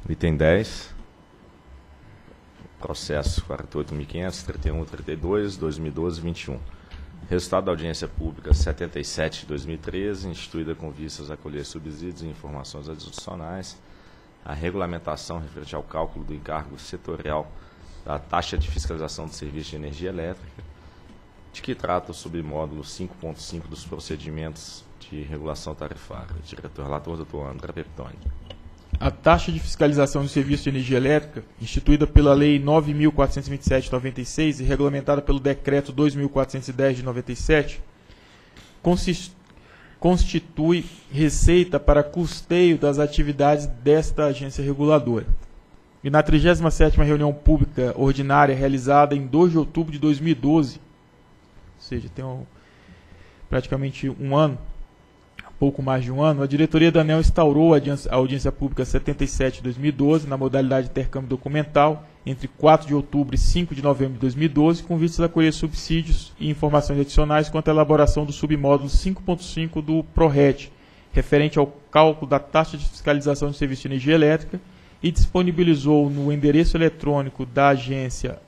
Item 10, processo 48.500, 31, 32, 2012, 21. Resultado da audiência pública 77 de 2013, instituída com vistas a colher subsídios e informações adicionais, a regulamentação referente ao cálculo do encargo setorial da taxa de fiscalização do serviço de energia elétrica, de que trata o submódulo 5.5 dos procedimentos de regulação tarifária. Diretor-relator, doutor André Peptoni. A taxa de fiscalização do serviço de energia elétrica, instituída pela Lei 9.427 de 96 e regulamentada pelo Decreto 2.410 de 97, constitui receita para custeio das atividades desta agência reguladora. E na 37ª reunião pública ordinária realizada em 2 de outubro de 2012, ou seja, tem praticamente um ano, pouco mais de um ano, a diretoria da ANEEL instaurou a audiência pública 77 de 2012, na modalidade de intercâmbio documental, entre 4 de outubro e 5 de novembro de 2012, com vistas a colher subsídios e informações adicionais quanto à elaboração do submódulo 5.5 do PRORET, referente ao cálculo da taxa de fiscalização do serviço de energia elétrica, e disponibilizou no endereço eletrônico da agência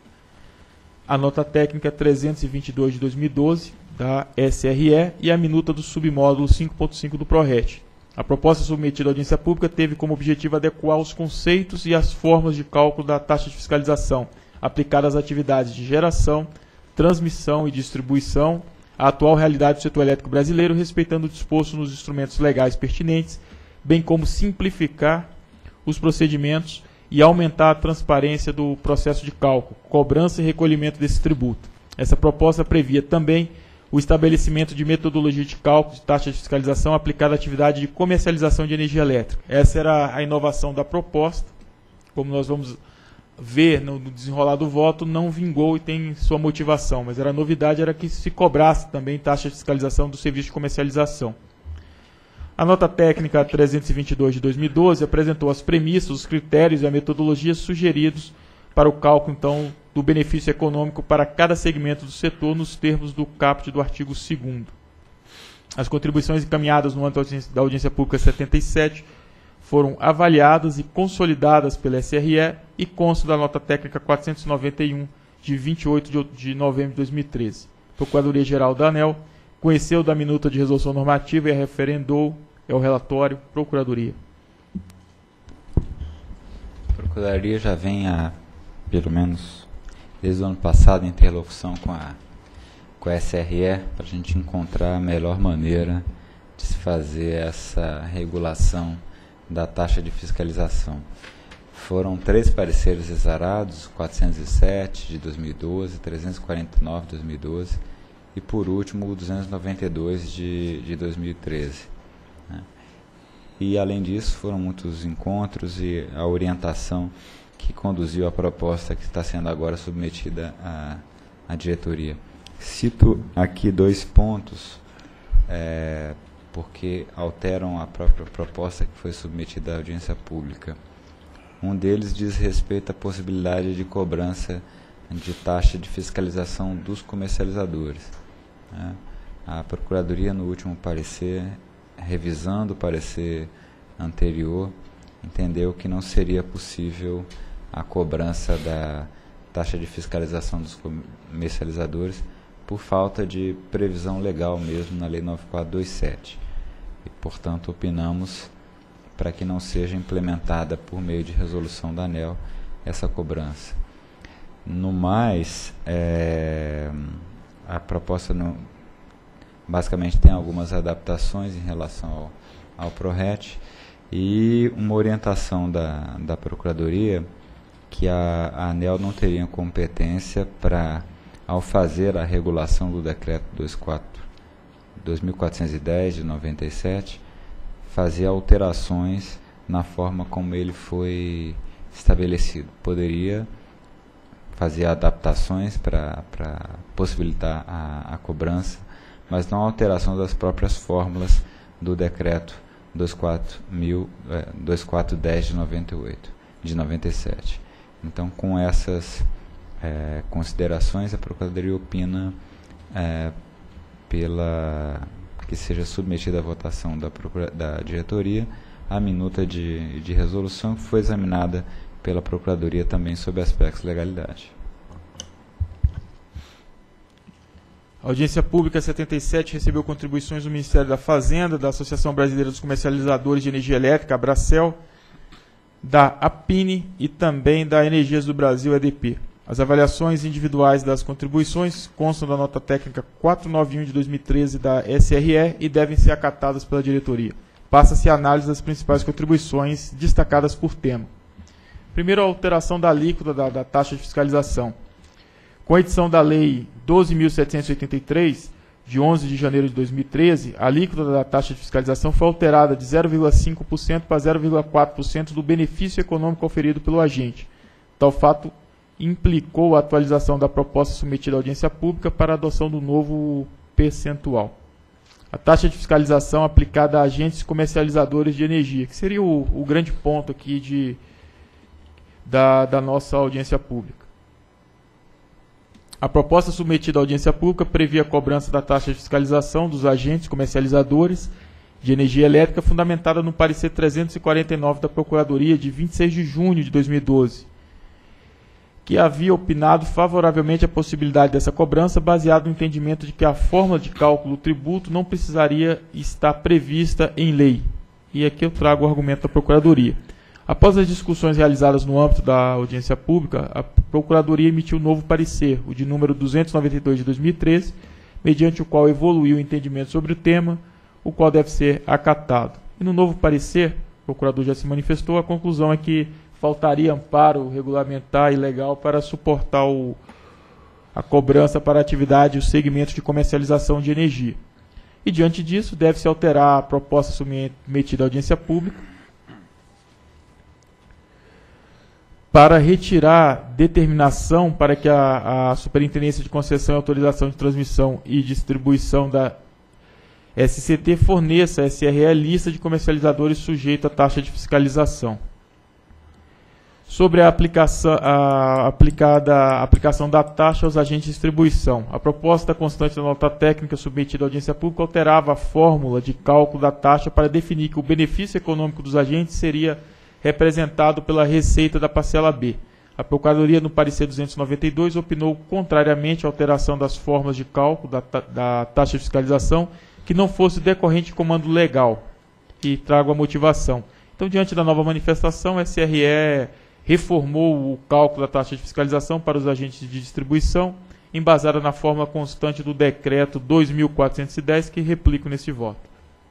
a nota técnica 322 de 2012, da SRE, e a minuta do submódulo 5.5 do PRORET. A proposta submetida à audiência pública teve como objetivo adequar os conceitos e as formas de cálculo da taxa de fiscalização aplicada às atividades de geração, transmissão e distribuição, à atual realidade do setor elétrico brasileiro, respeitando o disposto nos instrumentos legais pertinentes, bem como simplificar os procedimentos e aumentar a transparência do processo de cálculo, cobrança e recolhimento desse tributo. Essa proposta previa também o estabelecimento de metodologia de cálculo de taxa de fiscalização aplicada à atividade de comercialização de energia elétrica. Essa era a inovação da proposta. Como nós vamos ver no desenrolar do voto, não vingou e tem sua motivação, mas a novidade era que se cobrasse também taxa de fiscalização do serviço de comercialização. A nota técnica 322 de 2012 apresentou as premissas, os critérios e a metodologia sugeridos para o cálculo, então, do benefício econômico para cada segmento do setor nos termos do caput do artigo 2º. As contribuições encaminhadas no âmbito da audiência pública 77 foram avaliadas e consolidadas pela SRE e constam da nota técnica 491 de 28 de novembro de 2013. A Procuradoria-Geral da ANEEL conheceu da minuta de resolução normativa e a referendou, é o relatório, Procuradoria. A Procuradoria já vem pelo menos desde o ano passado, em interlocução com a SRE, para a gente encontrar a melhor maneira de se fazer essa regulação da taxa de fiscalização. Foram 3 pareceres exarados, 407 de 2012, 349 de 2012 e, por último, o 292 de 2013. Né? E, além disso, foram muitos encontros e a orientação que conduziu a proposta que está sendo agora submetida à diretoria. Cito aqui 2 pontos, porque alteram a própria proposta que foi submetida à audiência pública. Um deles diz respeito à possibilidade de cobrança de taxa de fiscalização dos comercializadores. Né? A Procuradoria, no último parecer, revisando o parecer anterior, entendeu que não seria possível a cobrança da taxa de fiscalização dos comercializadores por falta de previsão legal mesmo na Lei 9427. E, portanto, opinamos para que não seja implementada por meio de resolução da ANEEL essa cobrança. No mais, a proposta basicamente tem algumas adaptações em relação ao PRORET e uma orientação da Procuradoria que a ANEEL não teria competência para, ao fazer a regulação do decreto 2410 de 97, fazer alterações na forma como ele foi estabelecido. Poderia fazer adaptações para possibilitar a cobrança, mas não alteração das próprias fórmulas do decreto 2410 de 97. Então, com essas considerações, a Procuradoria opina que seja submetida à votação da diretoria a minuta de resolução, que foi examinada pela Procuradoria também sob aspectos de legalidade. A audiência pública 77 recebeu contribuições do Ministério da Fazenda, da Associação Brasileira dos Comercializadores de Energia Elétrica, Abracel, da APINE e também da Energias do Brasil, EDP. As avaliações individuais das contribuições constam da nota técnica 491 de 2013 da SRE e devem ser acatadas pela diretoria. Passa-se a análise das principais contribuições destacadas por tema. Primeiro, a alteração da alíquota da taxa de fiscalização. Com a edição da Lei 12.783, de 11 de janeiro de 2013, a alíquota da taxa de fiscalização foi alterada de 0,5% para 0,4% do benefício econômico oferido pelo agente. Tal fato implicou a atualização da proposta submetida à audiência pública para a adoção do novo percentual. A taxa de fiscalização aplicada a agentes comercializadores de energia, que seria o grande ponto aqui da nossa audiência pública. A proposta submetida à audiência pública previa a cobrança da taxa de fiscalização dos agentes comercializadores de energia elétrica, fundamentada no parecer 349 da Procuradoria de 26 de junho de 2012, que havia opinado favoravelmente a possibilidade dessa cobrança, baseado no entendimento de que a fórmula de cálculo do tributo não precisaria estar prevista em lei. E aqui eu trago o argumento da Procuradoria. Após as discussões realizadas no âmbito da audiência pública, a Procuradoria emitiu um novo parecer, o de número 292 de 2013, mediante o qual evoluiu o entendimento sobre o tema, o qual deve ser acatado. E no novo parecer, o procurador já se manifestou, a conclusão é que faltaria amparo regulamentar e legal para suportar a cobrança para a atividade e os segmentos de comercialização de energia. E diante disso, deve-se alterar a proposta submetida à audiência pública para retirar determinação para que a Superintendência de Concessão e Autorização de Transmissão e Distribuição da SCT forneça a SRE lista de comercializadores sujeitos à taxa de fiscalização. Sobre a aplicação da taxa aos agentes de distribuição. A proposta constante da nota técnica submetida à audiência pública alterava a fórmula de cálculo da taxa para definir que o benefício econômico dos agentes seria representado pela receita da parcela B. A Procuradoria, no parecer 292, opinou contrariamente à alteração das fórmulas de cálculo da taxa de fiscalização que não fosse decorrente de comando legal. E trago a motivação. Então, diante da nova manifestação, a SRE reformou o cálculo da taxa de fiscalização para os agentes de distribuição, embasada na fórmula constante do decreto 2.410, que replico nesse voto.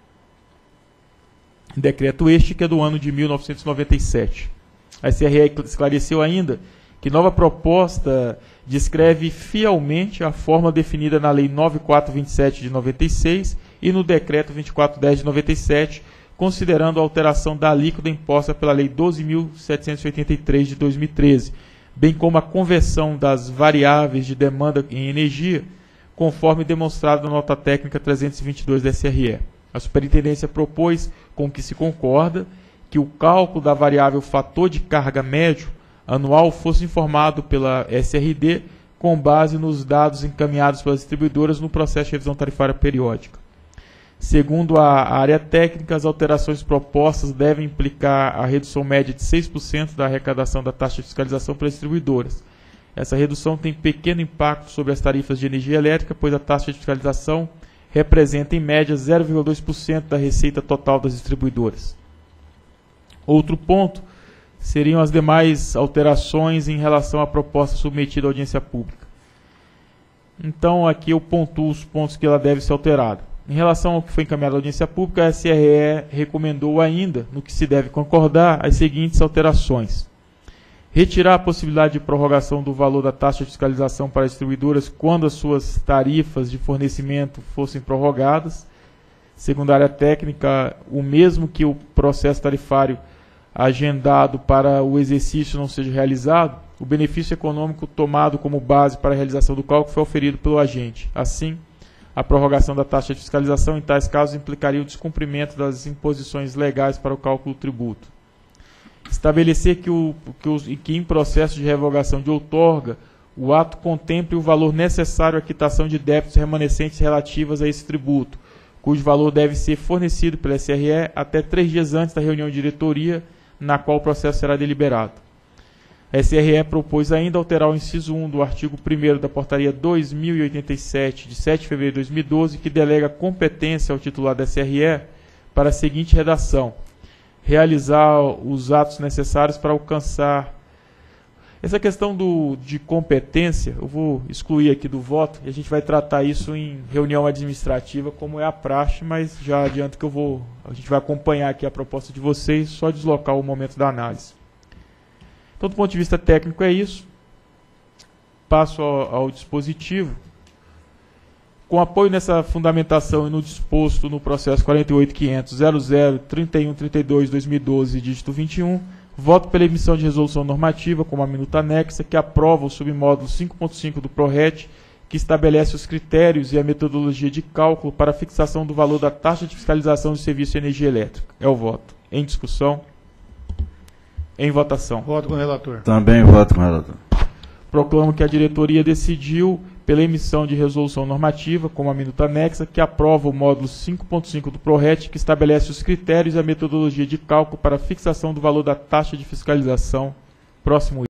Decreto este que é do ano de 1997. A SRE esclareceu ainda que nova proposta descreve fielmente a forma definida na Lei 9427 de 96 e no Decreto 2410 de 97, considerando a alteração da alíquota imposta pela Lei 12.783 de 2013, bem como a conversão das variáveis de demanda em energia, conforme demonstrado na nota técnica 322 da SRE. A Superintendência propôs, com que se concorda, que o cálculo da variável fator de carga médio anual fosse informado pela SRD com base nos dados encaminhados pelas distribuidoras no processo de revisão tarifária periódica. Segundo a área técnica, as alterações propostas devem implicar a redução média de 6% da arrecadação da taxa de fiscalização pelas distribuidoras. Essa redução tem pequeno impacto sobre as tarifas de energia elétrica, pois a taxa de fiscalização representa, em média, 0,2% da receita total das distribuidoras. Outro ponto seriam as demais alterações em relação à proposta submetida à audiência pública. Então, aqui eu pontuo os pontos que ela deve ser alterada. Em relação ao que foi encaminhado à audiência pública, a SRE recomendou ainda, no que se deve concordar, as seguintes alterações. Retirar a possibilidade de prorrogação do valor da taxa de fiscalização para as distribuidoras quando as suas tarifas de fornecimento fossem prorrogadas. Segundo a área técnica, o mesmo que o processo tarifário agendado para o exercício não seja realizado, o benefício econômico tomado como base para a realização do cálculo foi oferido pelo agente. Assim, a prorrogação da taxa de fiscalização em tais casos implicaria o descumprimento das imposições legais para o cálculo do tributo. Estabelecer que em processo de revogação de outorga, o ato contemple o valor necessário à quitação de débitos remanescentes relativos a esse tributo, cujo valor deve ser fornecido pela SRE até 3 dias antes da reunião de diretoria, na qual o processo será deliberado. A SRE propôs ainda alterar o inciso 1 do artigo 1º da Portaria 2087, de 7 de fevereiro de 2012, que delega competência ao titular da SRE para a seguinte redação: realizar os atos necessários para alcançar... Essa questão de competência, eu vou excluir aqui do voto, e a gente vai tratar isso em reunião administrativa, como é a praxe, mas já adianto que a gente vai acompanhar aqui a proposta de vocês, só deslocar o momento da análise. Então, do ponto de vista técnico é isso. Passo ao dispositivo. Com apoio nessa fundamentação e no disposto no processo 48.500.00.3132/2012, dígito 21, voto pela emissão de resolução normativa com uma minuta anexa que aprova o submódulo 5.5 do PRORET, que estabelece os critérios e a metodologia de cálculo para a fixação do valor da taxa de fiscalização de serviço de energia elétrica. É o voto. Em discussão. Em votação. Voto com o relator. Também voto com o relator. Proclamo que a diretoria decidiu pela emissão de resolução normativa, com uma minuta anexa, que aprova o módulo 5.5 do PRORET, que estabelece os critérios e a metodologia de cálculo para a fixação do valor da taxa de fiscalização. Próximo item.